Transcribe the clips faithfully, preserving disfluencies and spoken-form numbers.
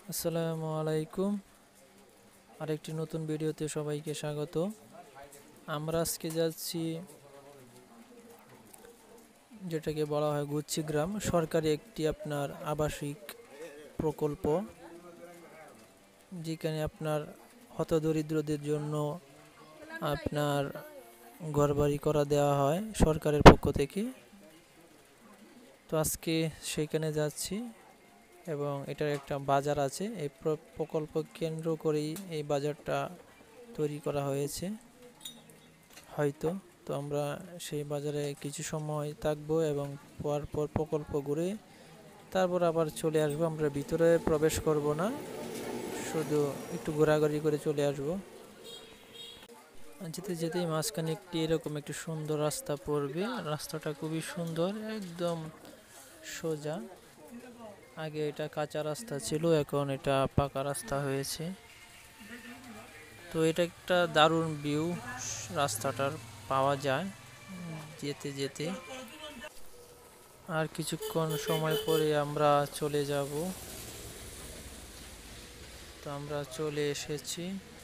আসসালামু আলাইকুম। আরেকটি নতুন ভিডিওতে সবাইকে স্বাগত। আমরা আজকে যাচ্ছি যেটাকে বলা হয় গুচ্ছি গ্রাম, সরকারি একটি আপনার আবাসিক প্রকল্প, যেখানে আপনার হতদরিদ্রদের জন্য আপনার ঘরবাড়ি করা দেওয়া হয় সরকারের পক্ষ থেকে। তো আজকে সেখানে যাচ্ছি এবং এটার একটা বাজার আছে। এই প্রকল্প কেন্দ্র করেই এই বাজারটা তৈরি করা হয়েছে হয়তো। তো আমরা সেই বাজারে কিছু সময় থাকবো এবং পর প্রকল্প ঘুরে তারপর আবার চলে আসবো। আমরা ভিতরে প্রবেশ করব না, শুধু একটু ঘোরাঘুরি করে চলে আসবো। যেতে যেতেই মাঝখানে একটি এরকম একটি সুন্দর রাস্তা পড়বে। রাস্তাটা খুবই সুন্দর, একদম সোজা। আগে এটা কাঁচা রাস্তা ছিল, এখন এটা পাকা রাস্তা হয়েছে। তো এটা একটা দারুণ ভিউ রাস্তাটার পাওয়া যায় যেতে যেতে। আর কিছুক্ষণ সময় পরে আমরা চলে যাব। তো আমরা চলে এসেছি।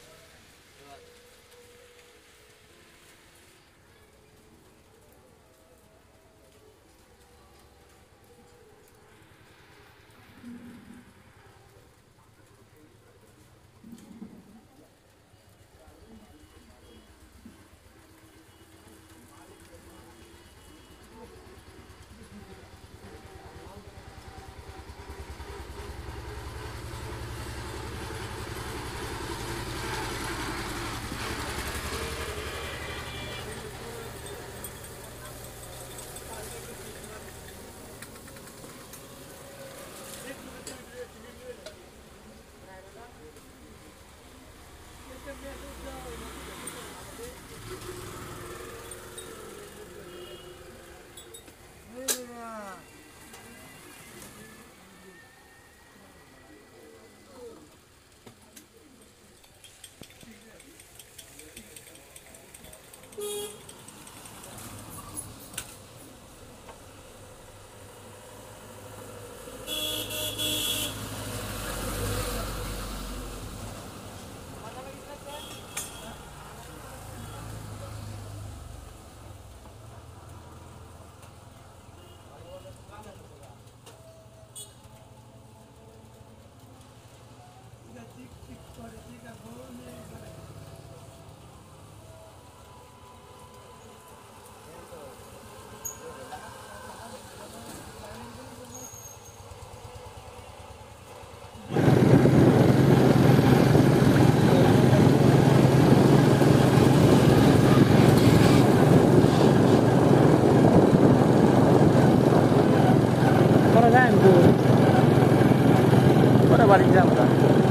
বাড়ি যাবো না,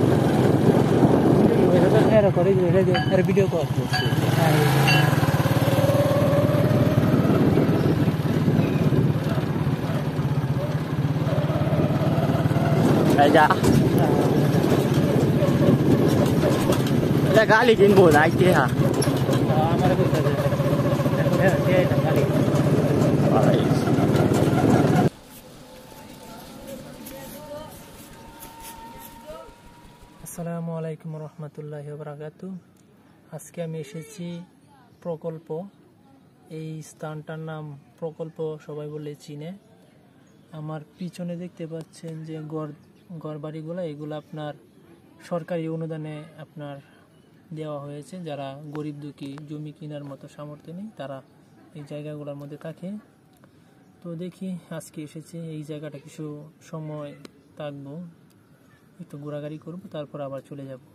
করে ভিডিও কল করছি। গালি কিনবো না আইতে। হ্যাঁ আমার আসসালামু আলাইকুম রহমতুল্লাহি ওয়া বারাকাতুহু। আজকে আমি এসেছি প্রকল্প। এই স্থানটার নাম প্রকল্প, সবাই বলে চিনে। আমার পিছনে দেখতে পাচ্ছেন যে ঘর ঘর বাড়িগুলো, এগুলো আপনার সরকারি অনুদানে আপনার দেওয়া হয়েছে। যারা গরিব দুঃখী, জমি কেনার মতো সামর্থ্য নেই, তারা এই জায়গাগুলোর মধ্যে থাকে। তো দেখি আজকে এসেছি এই জায়গাটা কিছু সময় থাকবো, একটু ঘোরাঘুরি করবো, তারপর আবার চলে যাব।